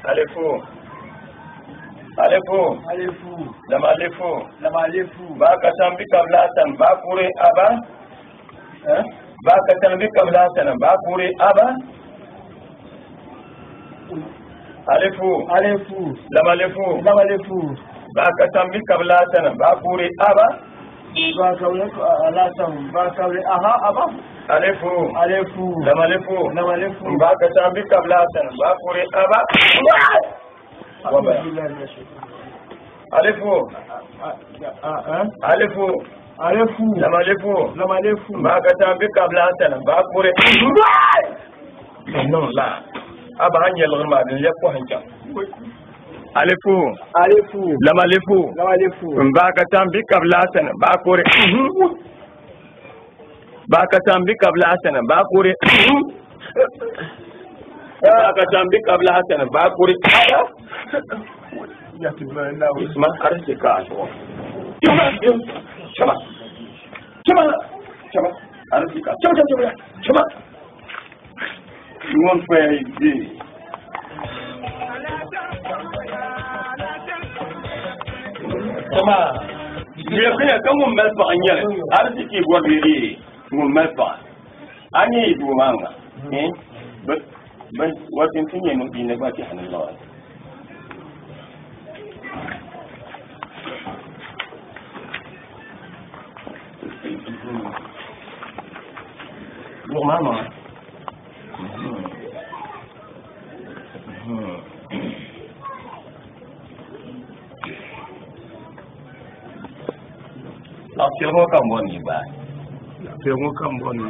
Alifu. Alifu. Alifu. Lama alifu. Lama alifu. Baka tambi kablatan bakure aba. Baka tambi kablatan bakure aba. Alifu. Alifu. Lama alifu. Lama alifu. Baka tambi kablatan bakure aba. Baka alatan bakure aha aba. Alifu. Alifu. Lama alifu. Lama alifu. Baka tambi kablatan bakure aba. Alifu. Alifu. Alifu. Lama alifu. Lama alifu. Baka tambi kablatan bakure. Non la. Aba hanyar lorma din yakko hanka. Alifu. Alifu. Lama alifu. Lama alifu. Baka tambi kablatan bakure. Baka tambi kablatan bakure. Baka tambi kablatan bakure. Ya tibana Isma arzika so. Chama. Arzika. Chama. You won't pay this. Chama. Dia kena kamu melpanya. Arziki buat diri. Melpa. Ani ibu manga. But what intinya no dinabati hanallah. Look, mama. Aku kamu ni ba. Temo kamboni.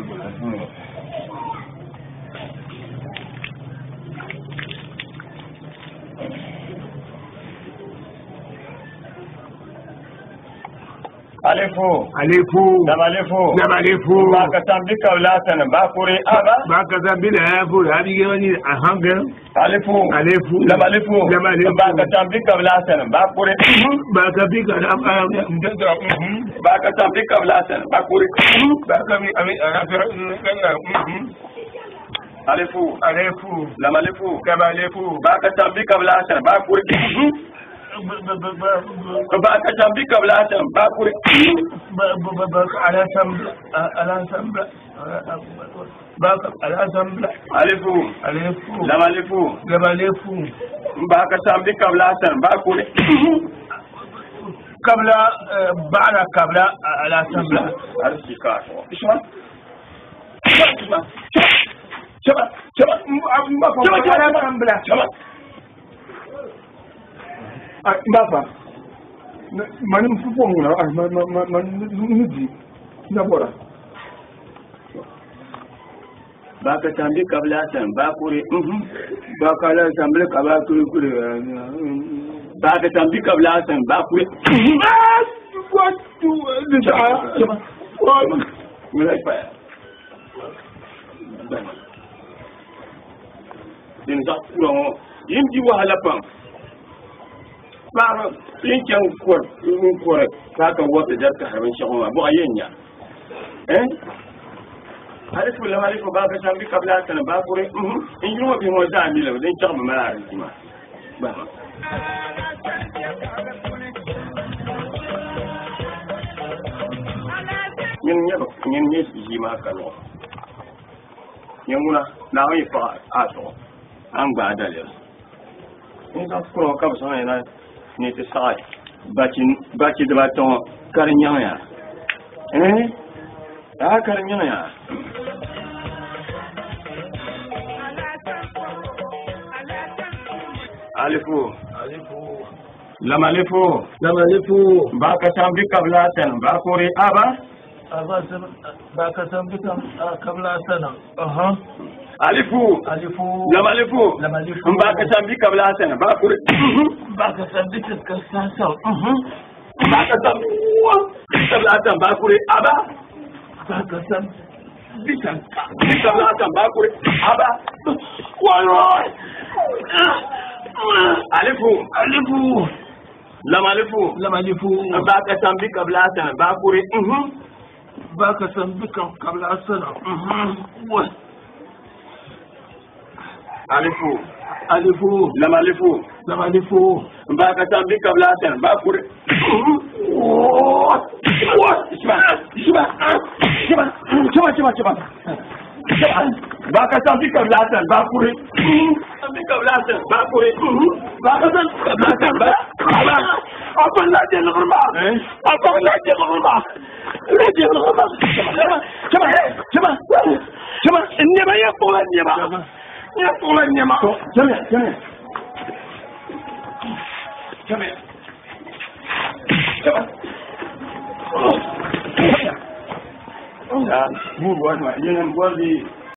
Alifu. Alifu. Lama alifu. Lama alifu. Baka tambi kablatan bakure aba. Baka tambi lafu. Habige wani ahanga. Alifu. Alifu. Lama alifu. Lama alifu. Baka tambi kablatan bakure. Baka bika Baka tambi kablatan bakure. Baka mi Alifu. Alifu. Lama alifu. Lama alifu. Baka tambi kablatan bakure. Baka tambi kablatan bakure. Alifu. Alifu. Lama alifu. Lama alifu. Baka tambi kablatan bakure. Kabla ba'da kabla ala sambla. Arzika so. Isma. Chama. Mbapa mani mfupo muna nuji na bora Baka tambi kablatan bakure. baka la samble kure Baka tambi kablatan bakure. what to Mulai pa. Din sa kulo yin ji wahala pam. Ba yin kan ko ka wata jarka harin shawama bo ayenya. Alifu lama alifu baka tambi kablatan bakure. In yi wa bi mo da mi la din chama mala rizima. Ba. Yin ne ji ma kanu. Yin muna na yi fa aso. An gba dalil. In ka kuro ka so na ni te sai. Baki da baton karinyan ya. Karinyan ya. Alifu. Lama alifu. Baka tambi kablatan bakure aba. Baka tambi kablatan. Alifu. Lama alifu. Baka tambi kablatan bakure. Baka tambi kablatan. Baka tambi kablatan bakure aba. Baka tambi kablatan bakure aba. Wallah. Alifu. Lama alifu. Baka tambi kablatan bakure. Baka tambi kablatan. Alifu. alifu lamalifu mbaka tambi kabla tan ba kure baka tambi kabla tan ba kure tambi kabla tan ba kure baka tan kabla tan ba apa la de norma apa la de norma la de norma coba ini banyak pola ya pola nyama coba ya bu buat mak jangan buat di